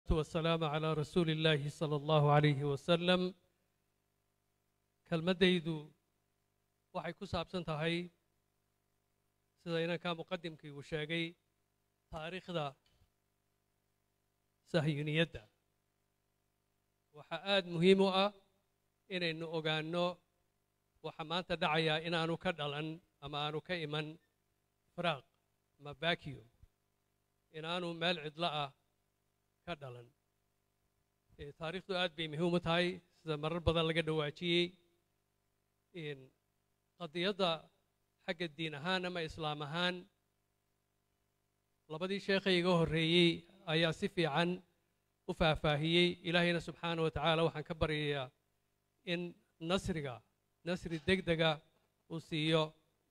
والسلام على رسول الله صلى الله عليه وسلم. كلمتيdu waxay ku saabsan tahay sida inanka muqaddimkii uu sheegay taariikhda sahyuuniyadda. waxa aad muhiim u ah inaynu ogaano waxa maanta dhacaya inaanu ka dhalan ama aanu ka iman firaaq ama vacuum, inaanu meel cidla ah ka dhalan. taariikhdu aad bay muhiim u tahay sida marar badan laga dhawaajiyey. qadiyadda xagga diin ahaan ama islaam ahaan labadii sheekhay iga horreeyey ayaa si fiican u faahfaahiyey. ilaahayna subxaanahu wa tacaala waxaan ka baryayaa in nasri degdega uu siiyo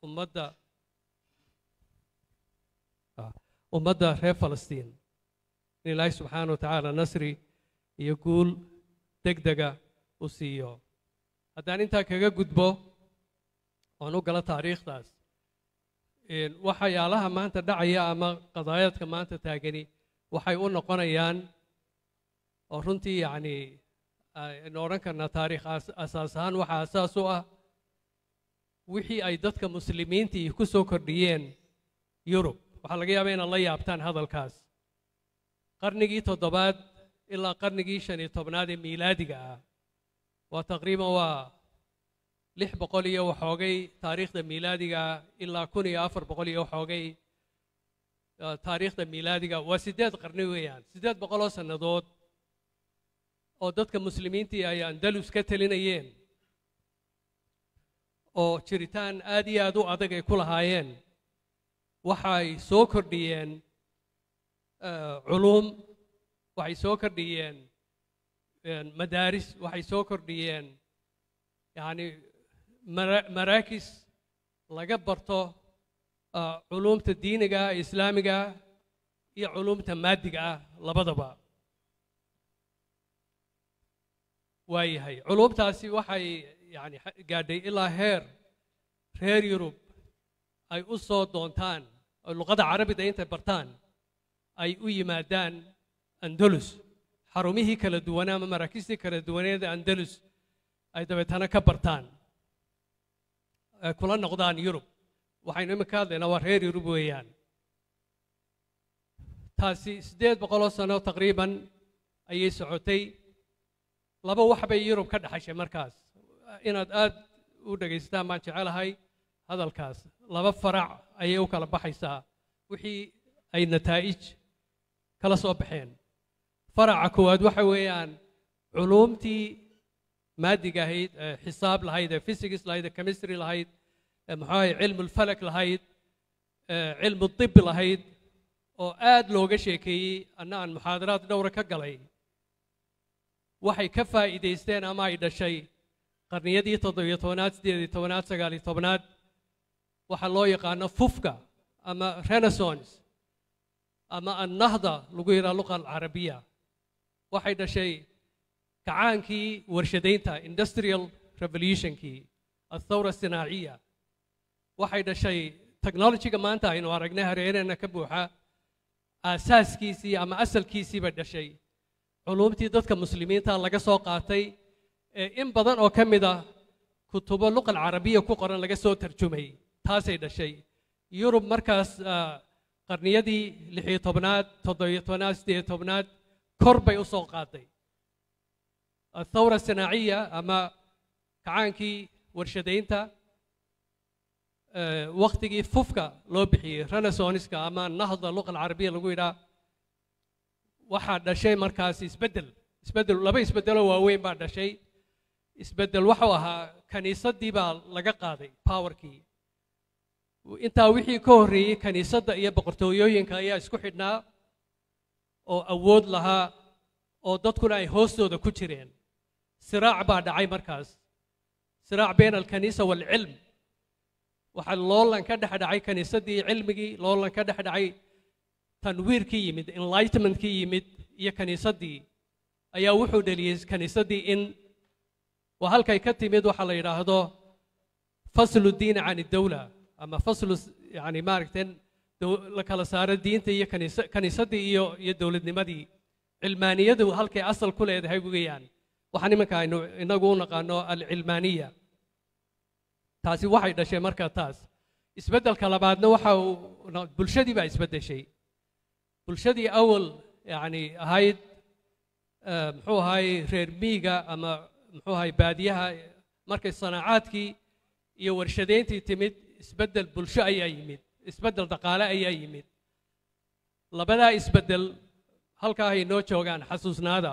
ummadda reer falastiin, in ilaahay subxaanahu wa tacaala nasri iyo guul degdega u siiyo. haddaan intaa kaga gudbo oon u galo taariikhdaas, waxyaalaha maanta dhacaya ama qadaayadka maanta taagani waxay u noqonayaan oo runtii yacni aynu odhan karnaa taariikh asaas ahaan waxaa asaas u ah wixii ay dadka muslimiintii ku soo kordhiyeen yurub. waxaa laga yaabaa inaad la yaabtaan hadalkaas. qarnigii 7 ilaa qarnigii 15 ee miilaadiga ah waa taqriiban waa 600 iyo waxoogay taariikhda miilaadiga ilaa 1400 iyo waxoogay taariikhda miilaadiga. waa 8 qarni weeyaan, 800 oo sannadood oo dadka muslimiintii ay andalus ka talinayeen oo jiritaan aad iyo aad u adag ay ku lahaayeen. waxay soo kordhiyeen culuum, waxay soo kordhiyeen madaaris, waxay soo kordhiyeen yani maraakis laga barto culuumta diiniga islaamiga iyo culuumta maadiga ah labadaba. waayahay culuumtaasi waxay yani gaadhay ilaa heer reer yurub ay u soo doontaan oo luqada carabida intay bartaan ay u yimaadaan andalus, xarumihii kala duwanaa ama maraakistii kala duwaneeda andalus ay dabeetana ka bartaan, kula noqdaan yurub. waxaynu imika hadlaynaa waa reer yurub weeyaan. taasi 800 sano taqriiban ayay socotay. laba wax bay yurub ka dhaxashay markaas. inaad aad u dhagaystaan baan jecelahay hadalkaas. laba farac ayay u kala baxaysaa wixii ay nataa'ij kala soo baxeen. faraca koowaad waxa weeyaan culuumtii maadiga ahayd, xisaab lahayd, physics lahayd, chemistry lahayd, maxaa cilmu falak lahayd, cilmu tib lahayd, oo aad looga sheekeeyey anna aan muxaadaraad dhowra ka galay. waxay ka faa'iidaysteen ama ay dhashay qarniyadii 17aad, 18aad, 19aad waxa loo yaqaano fufka ama renaissance ama annahda lagu yidhaha luqa alcarabiya. waxay dhashay kacaankii warshadaynta industrial revolutionkii athawra sinaaciya. waxay dhashay technologyga maanta aynu aragnay hareereenna ka buuxa aasaaskiisii ama asalkiisii bay dhashay culuumtii dadka muslimiinta laga soo qaatay ee in badan oo ka mid ah kutubo luqa alcarabiya ku qoran laga soo tarjumay. taasay dhashay yurub markaas qarniyadii 16aad, 17aad, 18aad kor bay u soo qaaday. athawra sinaaciya ama kacaankii warshadaynta waqtigii fufka loo bixiyey renaissance ama nahda luqa alcarabiya lagu yidhaha waxaa dhashay markaas isbeddel laba isbeddeloo waaweyn baa dhashay. isbeddel wuxuu ahaa kaniisaddii baa laga qaaday powerkii. intaa wixii ka horreeyey kaniisadda iyo boqortooyooyinka ayaa isku xidhnaa oo awood lahaa oo dadkuna ay hoostooda ku jireen. siraac baa dhacay markaas, siraac bayna alkaniisa waalcilm. waxaa loolan ka dhex dhacay kaniisaddii cilmigii, loolan ka dhex dhacay tanwiirkii yimid, enlightenmentkii yimid iyo kaniisaddii ayaa wuxuu dhaliyey kaniisaddii in waa halkay ka timid waxa la yidhaahdo faslu diini can idawla ama faslu yani maaragteen la kala saaro diinta iyo kaniisaddii iyo dowladnimadii علمانية هالك أصل كل هذا هاي بقيان وحني مكانه نقول نقانو العلمانية تاسي واحد شيء مركز تاس إسبدل كلاماتنا وحاو بلشدي بقى إسبدل شيء بلشدي أول يعني هاي محو هاي ريرميجا أما محو هاي باديها مركز صناعات كي يورشدين تمد إسبدل بلشة أي يمد إسبدل دقالة أي يمد لبدا إسبدل هالكا هي نوتشوغان حسوسنا هذا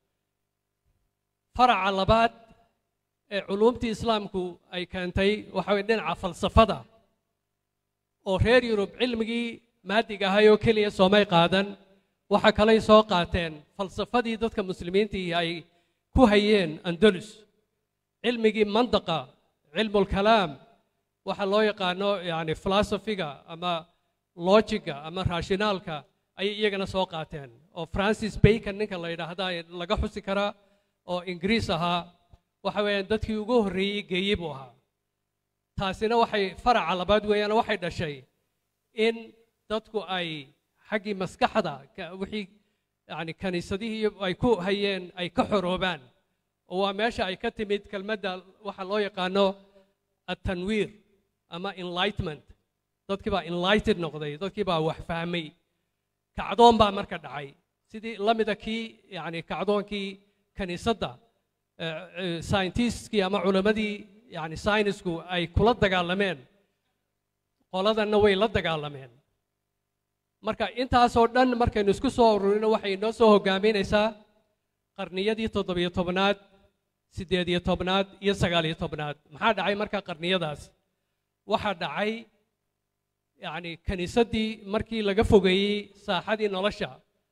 فرع لبات علومتي إسلامكو أي كانتي وحاولنا على فلسفة أو غير يوروب علمي مادي هايو كلية سومي قادن وحكى لي سوقاتين فلسفة دي ضد كمسلمين تي أي كوهيين أندلس علمي منطقة علم الكلام وحلو يقانو يعني فلسفية أما لوجيكا أما راشنالكا أي يجنا سوقاتين أو فرانسيس بيكن نك الله يرحمه لقى حسي كرا أو إنجليزها وحوين دتك يجوه ري جيبوها تاسينا وحي فرع على بعض ويانا واحد الشيء إن دتكو أي حقي مسكحة وحي يعني كنيسته أي كو هيين أي كحروبان وماشي أي كتمد كلمة وحلو يقانو التنوير أما enlightenment دتك بقى enlightened نقضي دتك بقى وحفهمي كعدون بقى مركز عاي سيدي لمدكي يعني كعدون كي كنيسة ساينتيست كي أما علماء يعني ساينسكو أي كل الدجالمين قلدا النووي للدجالمين مركا أنت أصودن مركا نسكو صورنا وحي نسوه جامين إسا قرنية دي تضبيط طبنات سدية طبنات يسقالية طبنات محد عاي مركا قرنية داس واحد عاي يعني كنيسة دي مركي لقفوا جاي ساحة دي نلاشة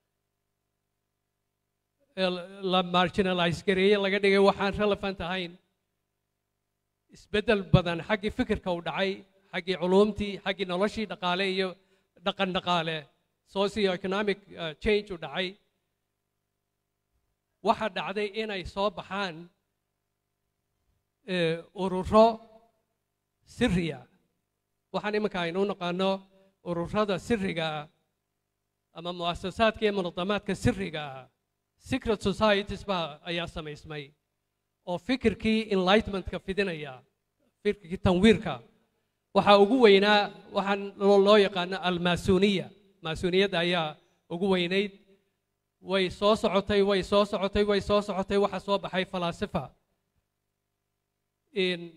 لما marginalize كريه لقى دقي وحان relevant هاين اسبدل بدن حقي فكر كودعي حقي علومتي حقي نلاشي دقالي دقن دقالة socio economic change ودعي واحد عدي إنا يصاب حان أورورا سرية وحنا مكاينون قانو أورورا سرية أما مؤسسات كي منظمات كسرية secret societies بقى أيا اسمي أو فكر كي enlightenment كفيدنا يا فكر كي تنوير كا وحاوجوينا وحن الله يقنا الماسونية ماسونية دايا وجوينيد ويصوص عطي وحصوب حي فلاسفة إن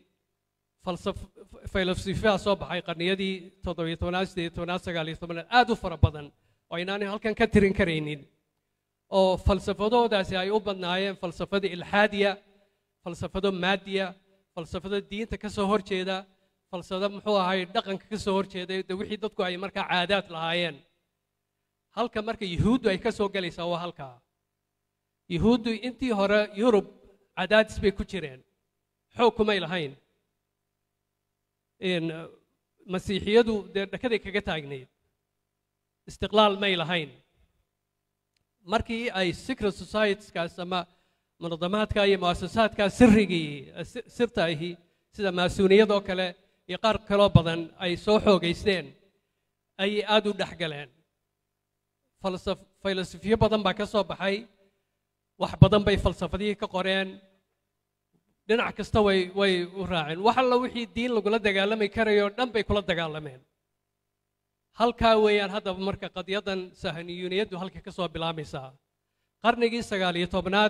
فلسفة صوب حي قرنية دي تضوي توناس قالي ثمن آدو فربضن ويناني هل كان كترين كرينين أو فلسفة ده سي أيوب النايم فلسفة الحادية فلسفة مادية فلسفة الدين تكسهور كذا فلسفة محوها هاي دقن كسهور كذا ده وحيد تدكو أي مركا عادات لهاين هل كمركا يهود أي كسو قال يسوى هل كا يهود أنتي هرا يوروب عادات سبي كتيرين حكم أي لهاين إن مسيحية ده كذا كجتاجني استقلال ما لهاين مركي أي secret societies كاسما منظمات كاي مؤسسات كسرقي سرتها هي سيدا ماسونية دوكلا يقار كلا بدن أي سوحو جيسين أي آدو دحجلين فلسفية بدن بكسو بحي واحد بدن بي فلسفة دي كقرين دنع كستوي وراعين وحلا وحي الدين لقول دجالة ميكريو دم بي كل دجالمين هل كاويان هذا مركا قد يدن سهنيون يدو هل كسو بلاميسا قرنيجي سجالية طبنات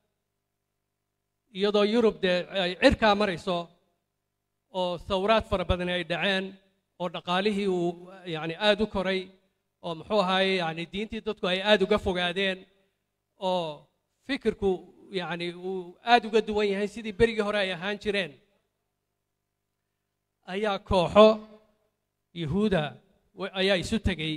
يدو يوروب ده عركا مريسو أو ثورات فربدنا يدعين أو نقاله يعني آدو كوري أو محوهاي يعني دينتي دتكو هي آدو قفوا قاعدين أو فكركو يعني آدو قدوين هاي سيدي بريجي هراي هانشرين أيا كوحو يهودا وأيا يسوتجي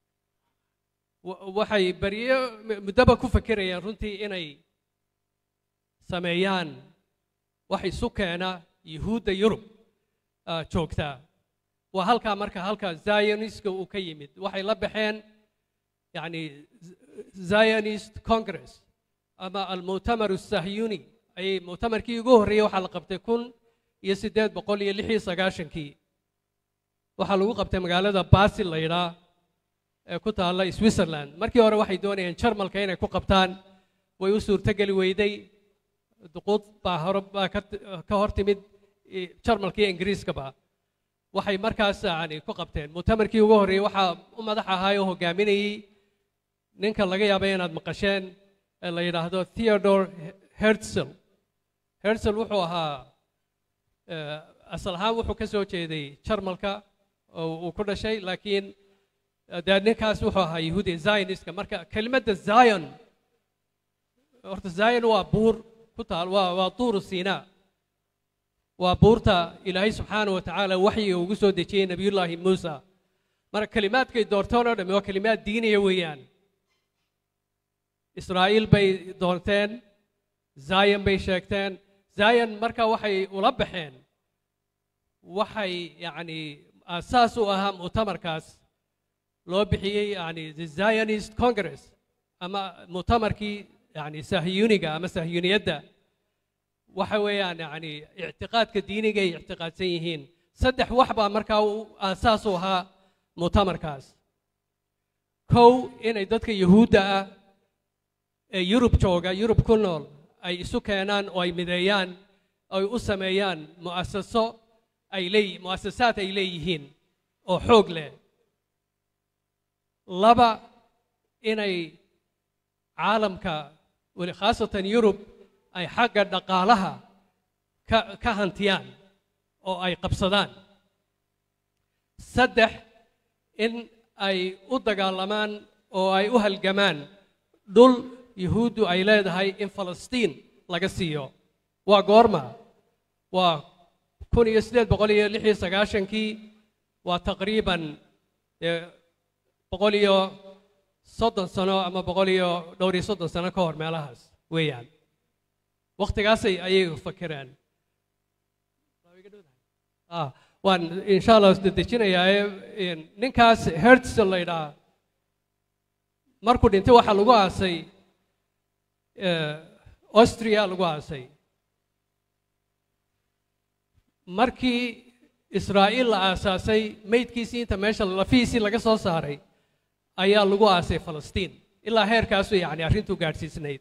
وحي بريه مدبا كفكريا رنتي إني سميان وحي سكانا يهود يوروب جوكتا وهلكا مركا هلكا زايونيست وكيمد وحي لبحين يعني زايونيست كونغرس أما المؤتمر الصهيوني أي مؤتمر كي يجوه ريو حلقة بتكون يسدد بقول يلحي سجاشن كي وحلقة بتمقالة باسل ليرا ku taala Switzerland markii hore waxay doonayeen Jarmalka inay ku qabtaan way u suurtageli weyday duqood baa horba ka hortimid Jarmalka iyo Ingiriiska ba waxay markaas yani ku qabteen mutamarkii ugu horeeyay waxa u madax ahaa oo hogaaminayay ninka laga yaabay inaad maqasheen la yiraahdo Theodor Herzl wuxuu ahaa asal ahaan wuxuu ka soo jeeday Jarmalka oo uu ku dhashay laakiin ninkaas wuxuu ahaa Yahuudi Zionistka marka kelmadda Zion horta Zion waa buur ku taal waa tuur Siinaa waa buurta Ilaahay subxaanahu wa tacaala waxyiga ugu soo dejiyay nabiyullaahi Muusa marka kalimaadkay doorteen oo dhan waa kalimaad diiniya weeyaan Israa'iil bay doorteen Zion bay sheegteen Zion marka waxay ula baxeen waxay yani asaas u ahaa mu'tamarkaas loo bixiyay yani the Zionist Congress ama mu'tamarkii yani sahyuniga ama sahyuniyadda waxa weeyaan yani i'tiqaadka diiniga ay i'tiqaadsan yihiin saddex wax baa markaa asaas u ahaa mu'tamarkaas kow inay dadka yahuudda ah ee Yurub jooga Yurub ku nool ay isu keenaan oo ay mideeyaan ay u sameeyaan mu'assasaad ay leeyihiin oo xoog leh laba inay caalamka wali khaasatan Yurub ay xagga dhaqaalaha ka hantiyaan oo ay qabsadaan saddex in ay u dagaalamaan oo ay u halgamaan dhul yahuuddu ay leedahay in Falastiin laga siiyo waa goorma waa 1896kii waa taqriiban 130 sano ama 130 sano ka hor meelahaas weeyaan waqtigaas ayay fakireen waan insha Allah dejinayaa ninkaas Herzl la yiraahdo markuu dhintay waxa lagu aasay Austria lagu aasay markii Israa'iil la aasaasay meydkiisii inta meesha lafiisii laga soo saaray ayaa lagu aasay Falastiin ilaa heerkaas yani arrintu gaarsiisnayd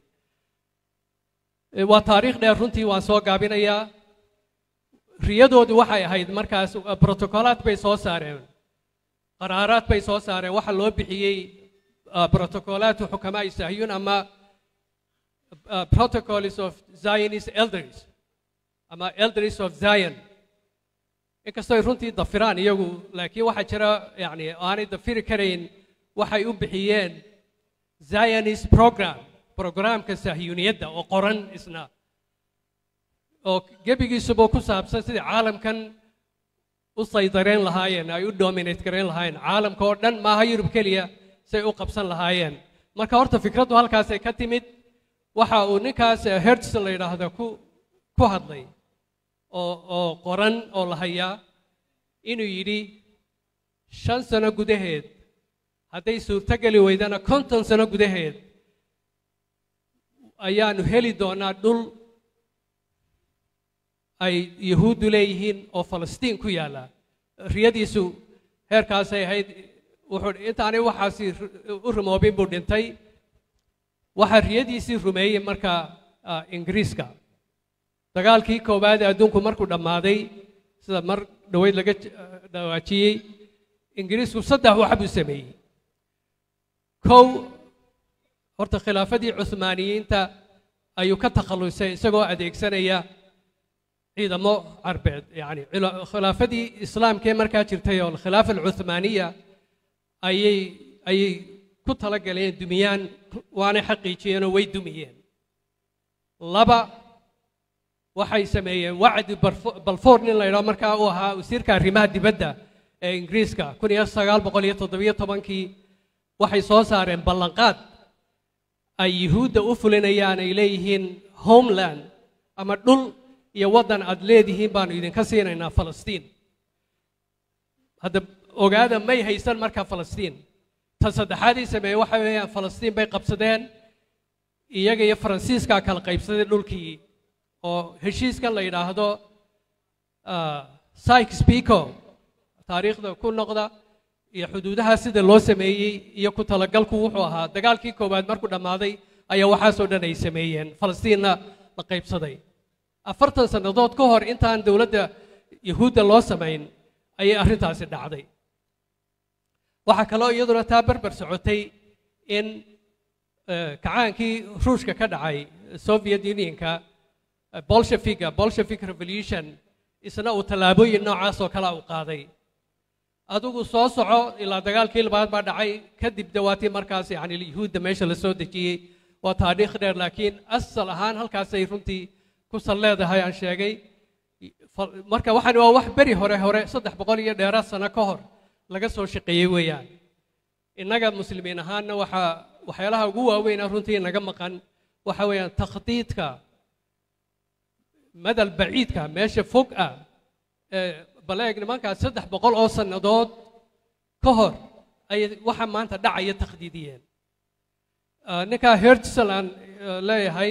waa taariikh dheer runtii waan soo gaabinayaa riyadoodu waxay ahayd markaas protocolaad bay soo saareen qaraaraad bay soo saareen waxa loo bixiyay protocolaat xukamaa Sahyun ama protocols of Zionist elders ama elders of Zion inkastoo runtii dafiraan iyagu laakiin waxa jira yani aanay dafiri karayn waxay u bixiyeen Zionist programka sahyuniyadda oo qoran isna oo gebigiisuba ku saabsan sidii caalamkan u saydareen lahaayeen ay u dominate gareyn lahaayeen caalamka oo dhan maaha Yurub kaliya say u qabsan lahaayeen marka horta fikraddu halkaas ay ka timid waxa uu ninkaas Herzl la yiraahdo ku hadlay oo qoran oo la hayaa inuu yidhi 5 sano gudaheed hadday suurtagali weydana 50 sano gudaheed ayaanu heli doonaa dhul ay yahuuddu leeyihiin oo Falastiin ku yaala riyadiisu heerkaas ay ahayd wuxuu intaanay waxaasi u rumoobin buu dhintay waxa riyadiisii rumeeyay marka Ingiriiska dagaalkii koowaad adduunku markuu dhammaaday sida mar dhaweyd laga dhawaajiyay Ingiriisku 3 wax buu sameeyay kow horta khilaafadii Cuthmaaniyiinta ayuu ka takhalusay isagoo adeegsanaya ciidamo carbeed yani khilaafadii islaamkee markaa jirtay oo khilaafa al-Cuthmaaniya ayay ku tala galeen dumiyaan waana xaqiijiyeen oo way dumiyeen laba waxay sameeyeen wacdi Balfour nin la yiraahdo markaa uu ahaa wasiirka arrimaha dibadda ee Ingiriiska 1917kii waxay soo saareen ballanqaad ay yahuudda u fulinayaan ay leeyihiin homeland ama dhul iyo wadan aad leedihiin baanu idinka siinaynaa Falastiin hadda ogaada may haysan markaa Falastiin ta saddexaadii sameeyay waxa weeyaan Falastiin bay qabsadeen iyaga iyo Faransiiska kala qaybsaday dhulkii oo heshiiskan la yiraahdo Sykes-Picot taariikhda ku noqda iyo xuduudaha sida loo sameeyey iyo ku talagalku wuxuu ahaa dagaalkii koowaad markuu dhammaaday ayaa waxaasoo dhan ay sameeyeen falastiinna la qaybsaday 40 sannadood ka hor intaan dowladda yahuudda loo samayn ayay arrintaasi dhacday waxaa kaloo iyaduna taa barbar socotay in kacaankii ruushka ka dhacay Soviet Unionka Bolshevik Revolution isna uu tallaabooyin noocaas oo kale u qaaday adigu soo soco ilaa dagaalkii labaad baa dhacay kadib dawaatii markaas yani yahuudda meesha la soo dejiyey waa taariikh dheer laakiin asal ahaan halkaasay runtii ku sal leedahay aan sheegay marka waxaan waa wax beri hore 300 iyo dheeraad sano ka hor laga soo shaqeeyey weeyaan innaga muslimiin ahaanna waxyaalaha ugu waaweyn runtii naga maqan waxa weeyaan takhdiidka madal baciidka meesha fog ah baleeg nimankaas 300 oo sannadood ka hor ay waxa maanta dhacaya takhdiidiyeen ninka Herzl aan leeyahay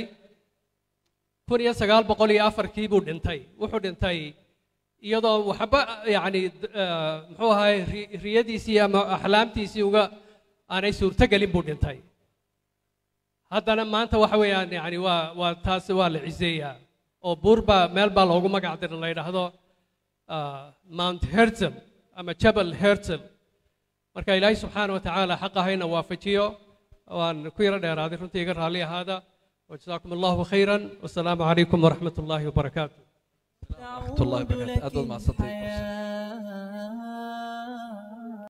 1904 buu dhintay wuxuu dhintay iyadoo waxba yani muxuu ahay riyadiisii ama axlaamtiisii uga aanay suurtagelin buu dhintay haddana maanta waxa weeyaan yani waa taas waa la ciseeyaa oo buurba meel baa loogu magac diray la yidhaahdo Mount Herzl ama Jabal Herzl marka ilaahay subxaanahu wa tacaala xaqa hayna waafajiyo waan ku yara dheeraaday runtii iga raalli ahaada وجزاكم الله خيرا والسلام عليكم ورحمة الله وبركاته. ورحمة الله وبركاته.